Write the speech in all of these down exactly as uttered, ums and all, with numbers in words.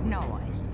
noise.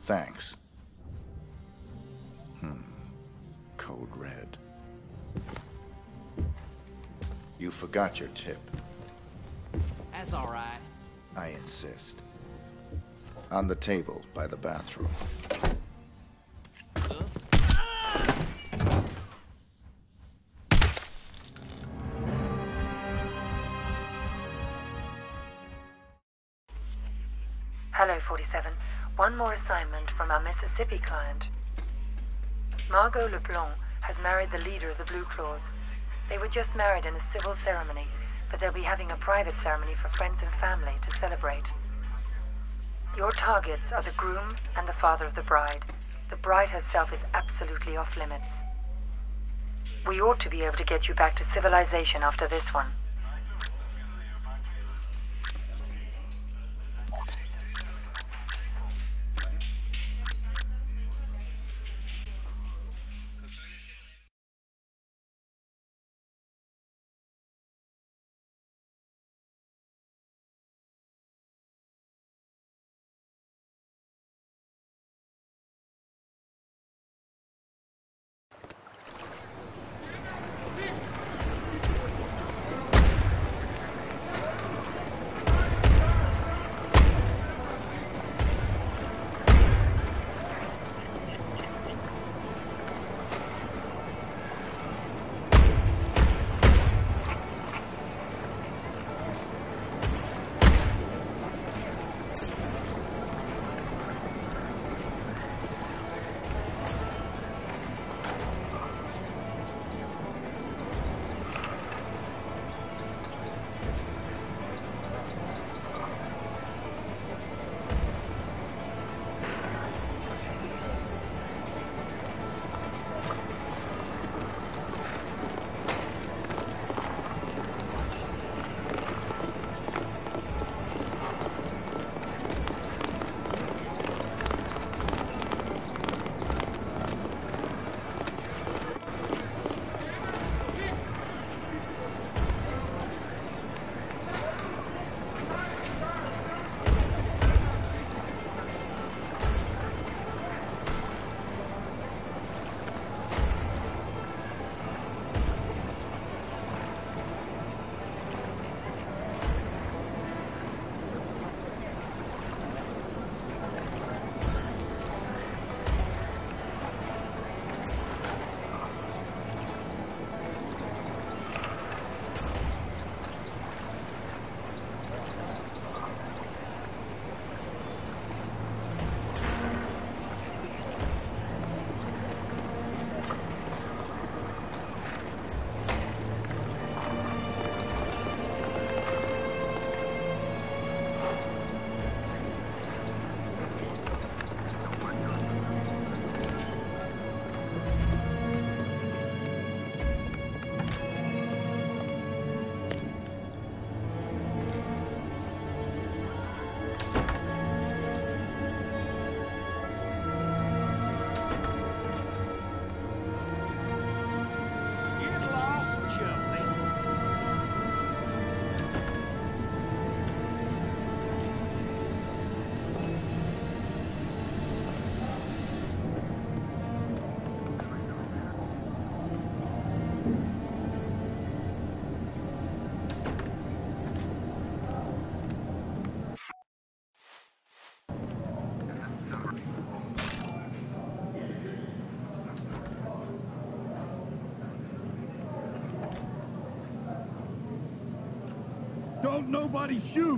Thanks. Hmm. Code red. You forgot your tip. That's all right. I insist. On the table by the bathroom. Huh? Hello, forty-seven. One more assignment from our Mississippi client. Margot LeBlanc has married the leader of the Blue Claws. They were just married in a civil ceremony, but they'll be having a private ceremony for friends and family to celebrate. Your targets are the groom and the father of the bride. The bride herself is absolutely off limits. We ought to be able to get you back to civilization after this one. Don't nobody shoot!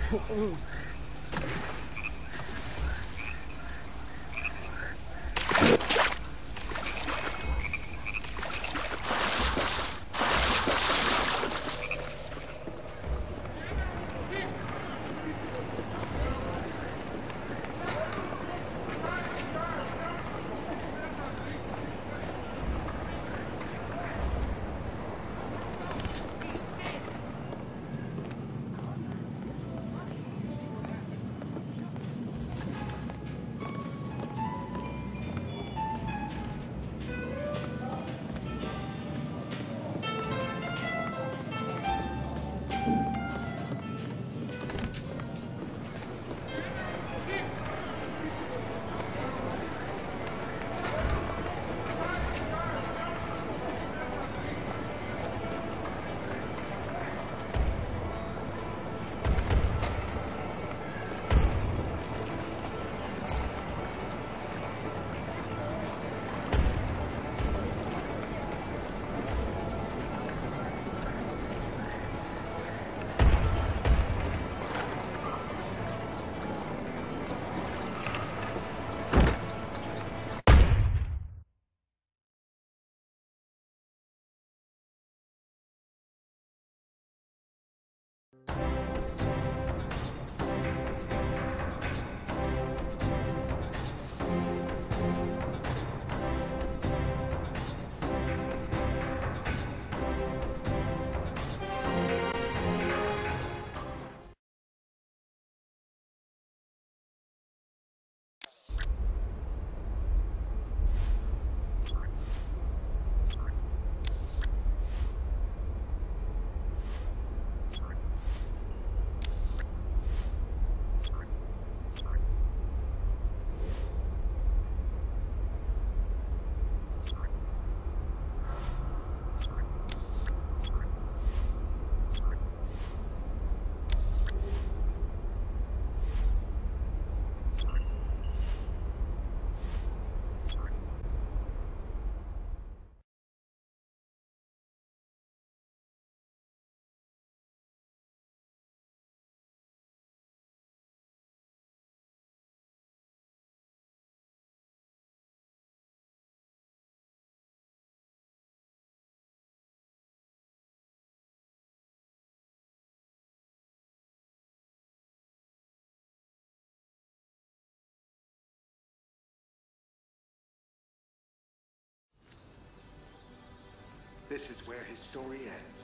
This is where his story ends.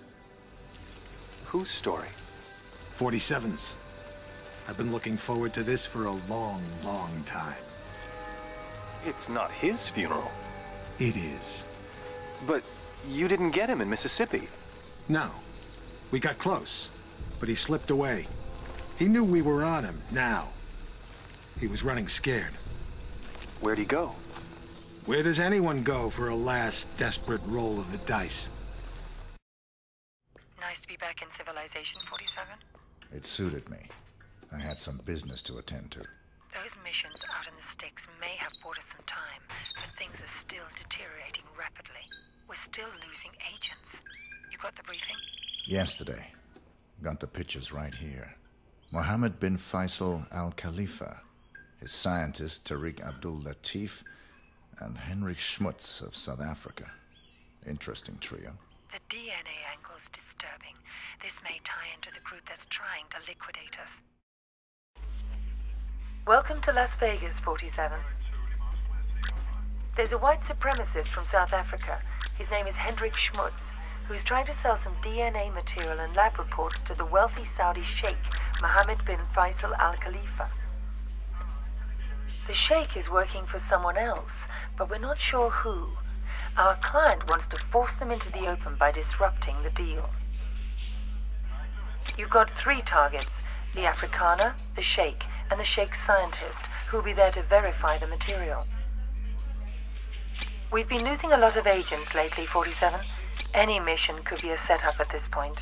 Whose story? forty-seven's. I've been looking forward to this for a long, long time. It's not his funeral. It is. But you didn't get him in Mississippi. No. We got close, but he slipped away. He knew we were on him, now. He was running scared. Where'd he go? Where does anyone go for a last desperate roll of the dice? Nice to be back in civilization, forty-seven. It suited me. I had some business to attend to. Those missions out in the sticks may have bought us some time, but things are still deteriorating rapidly. We're still losing agents. You got the briefing? Yesterday. Got the pictures right here. Mohammed bin Faisal Al Khalifa, his scientist Tariq Abdul Latif, and Henrik Schmutz of South Africa. Interesting trio. The D N A angle's disturbing. This may tie into the group that's trying to liquidate us. Welcome to Las Vegas, forty-seven. There's a white supremacist from South Africa. His name is Hendrik Schmutz, who's trying to sell some D N A material and lab reports to the wealthy Saudi sheikh, Mohammed bin Faisal Al Khalifa. The sheikh is working for someone else, but we're not sure who. Our client wants to force them into the open by disrupting the deal. You've got three targets, the Afrikaner, the sheikh, and the sheikh's scientist, who'll be there to verify the material. We've been losing a lot of agents lately, forty-seven. Any mission could be a setup at this point.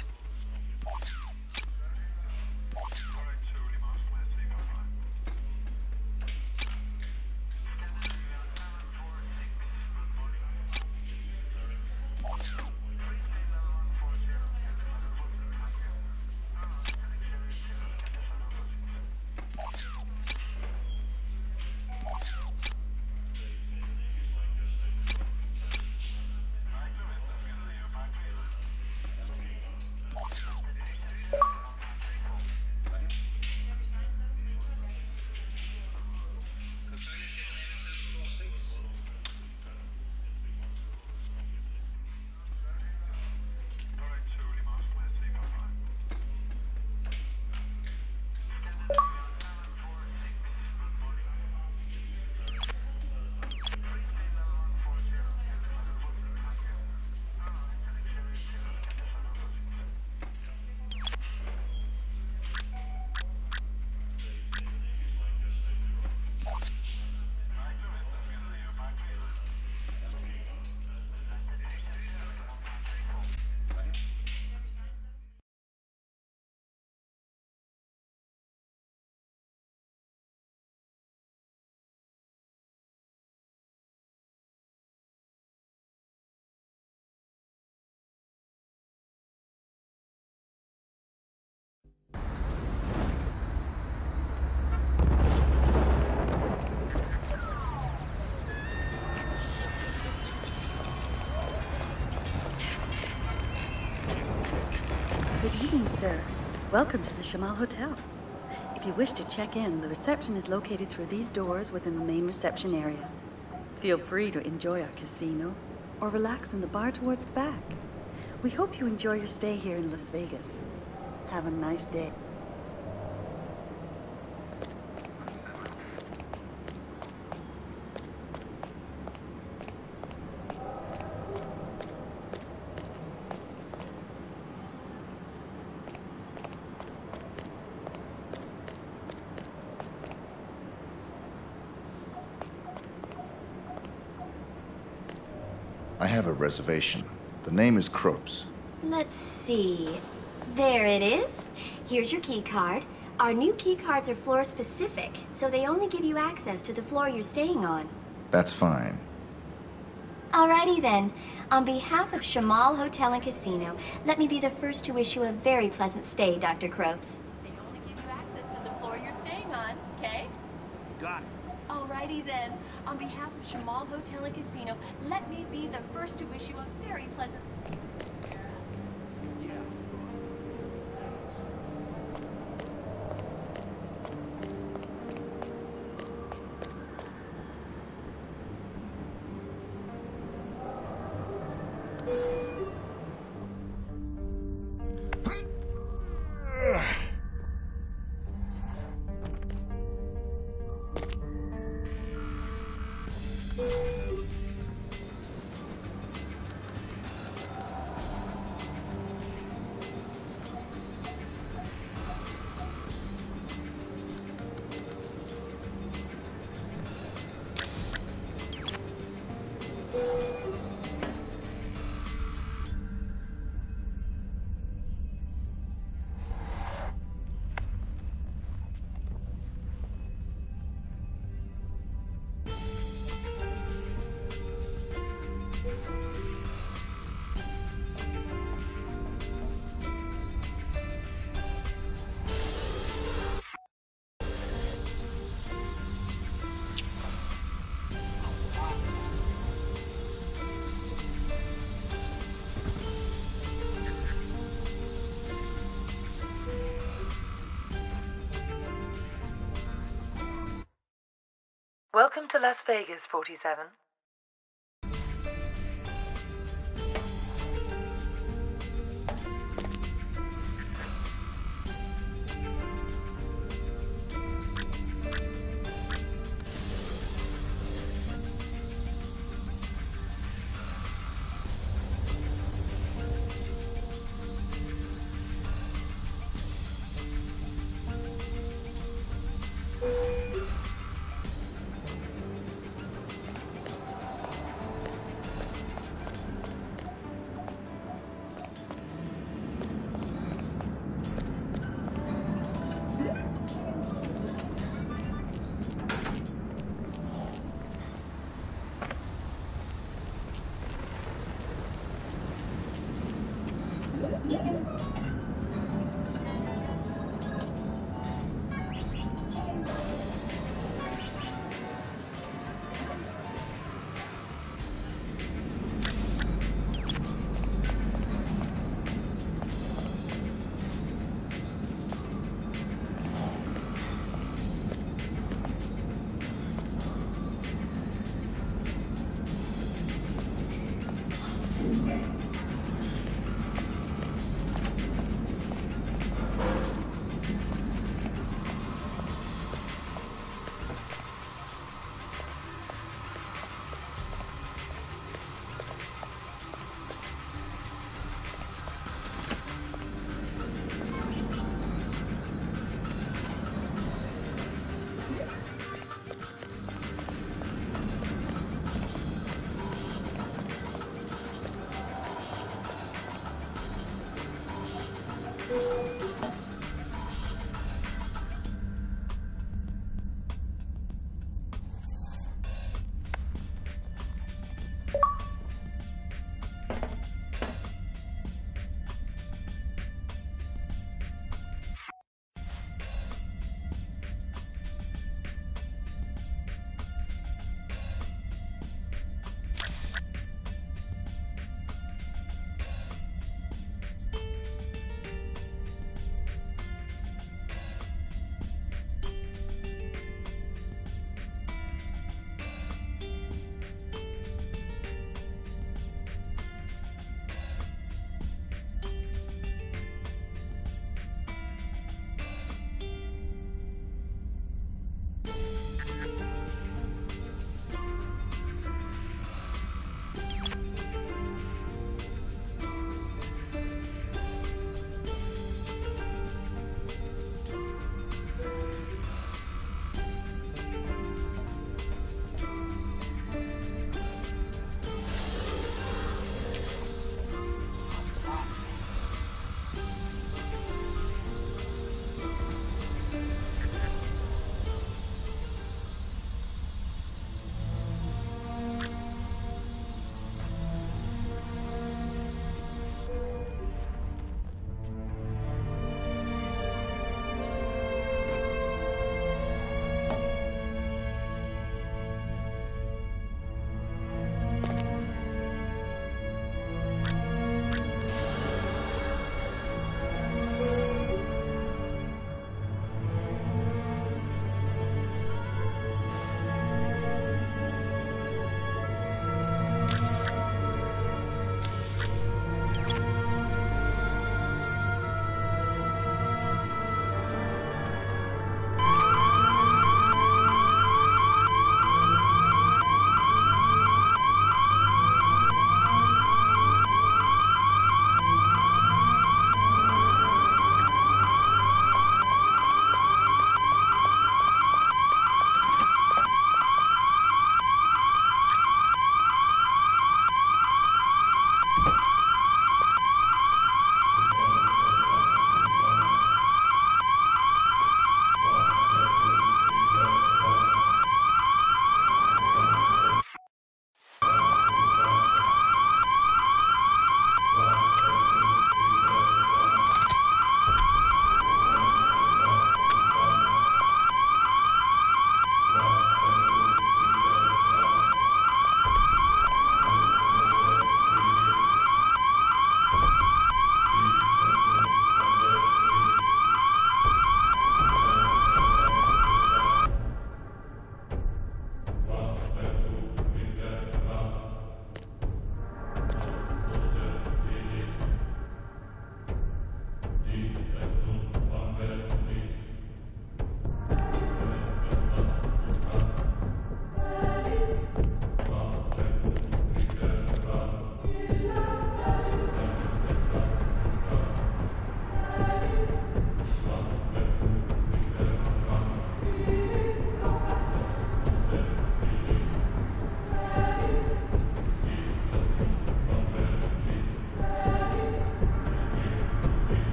Welcome to the Shamal Hotel. If you wish to check in, the reception is located through these doors within the main reception area. Feel free to enjoy our casino or relax in the bar towards the back. We hope you enjoy your stay here in Las Vegas. Have a nice day. I have a reservation. The name is Kropes. Let's see. There it is. Here's your key card. Our new key cards are floor specific, so they only give you access to the floor you're staying on. That's fine. Alrighty then. On behalf of Shamal Hotel and Casino, let me be the first to wish you a very pleasant stay, Doctor Kropes. They only give you access to the floor you're staying on, okay? Got it. Alrighty then. On behalf of Shamal Hotel and Casino, let me be the first to wish you a very pleasant stay. Welcome to Las Vegas, forty-seven.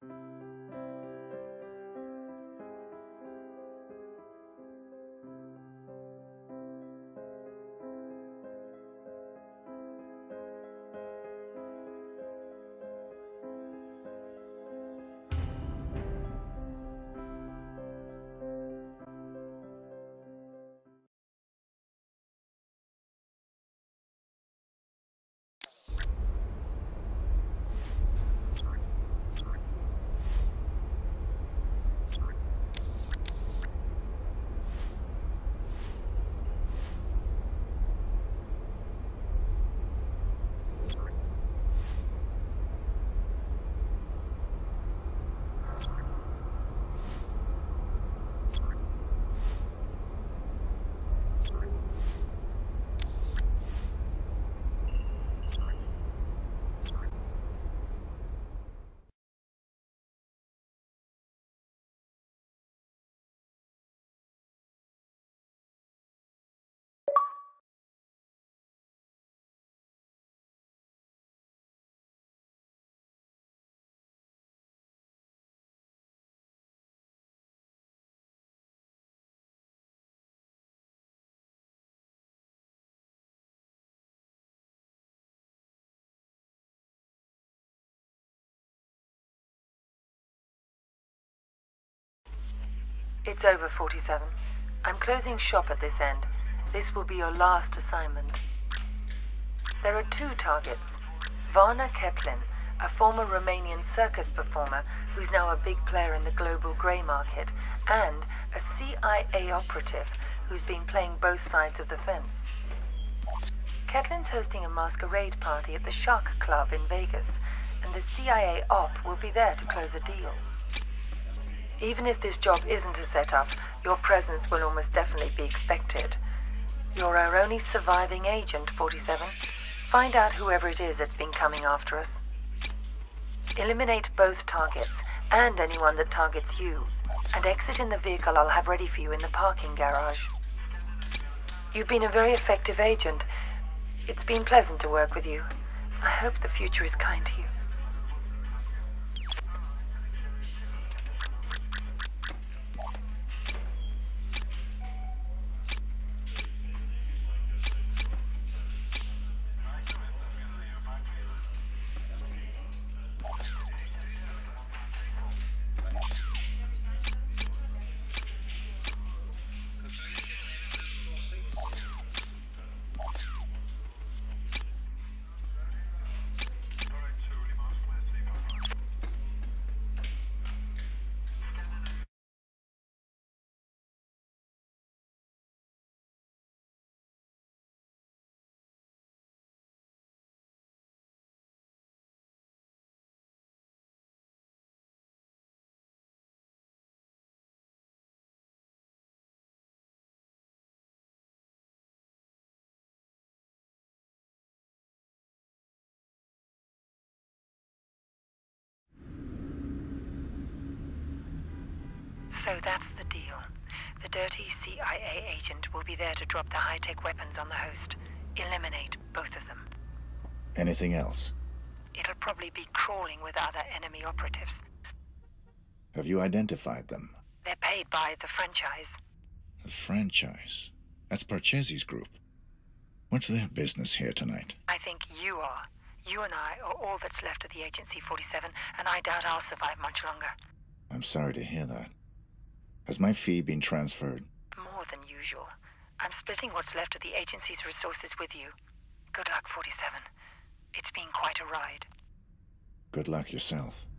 It's over, forty-seven. I'm closing shop at this end. This will be your last assignment. There are two targets. Varna Ketlin, a former Romanian circus performer who's now a big player in the global grey market, and a C I A operative who's been playing both sides of the fence. Ketlin's hosting a masquerade party at the Shark Club in Vegas, and the C I A op will be there to close a deal. Even if this job isn't a setup, your presence will almost definitely be expected. You're our only surviving agent, forty-seven. Find out whoever it is that's been coming after us. Eliminate both targets, and anyone that targets you, and exit in the vehicle I'll have ready for you in the parking garage. You've been a very effective agent. It's been pleasant to work with you. I hope the future is kind to you. So that's the deal. The dirty C I A agent will be there to drop the high-tech weapons on the host. Eliminate both of them. Anything else? It'll probably be crawling with other enemy operatives. Have you identified them? They're paid by the franchise. The franchise? That's Parcheesi's group. What's their business here tonight? I think you are. You and I are all that's left of the agency, forty-seven, and I doubt I'll survive much longer. I'm sorry to hear that. Has my fee been transferred? More than usual. I'm splitting what's left of the agency's resources with you. Good luck, forty-seven. It's been quite a ride. Good luck yourself.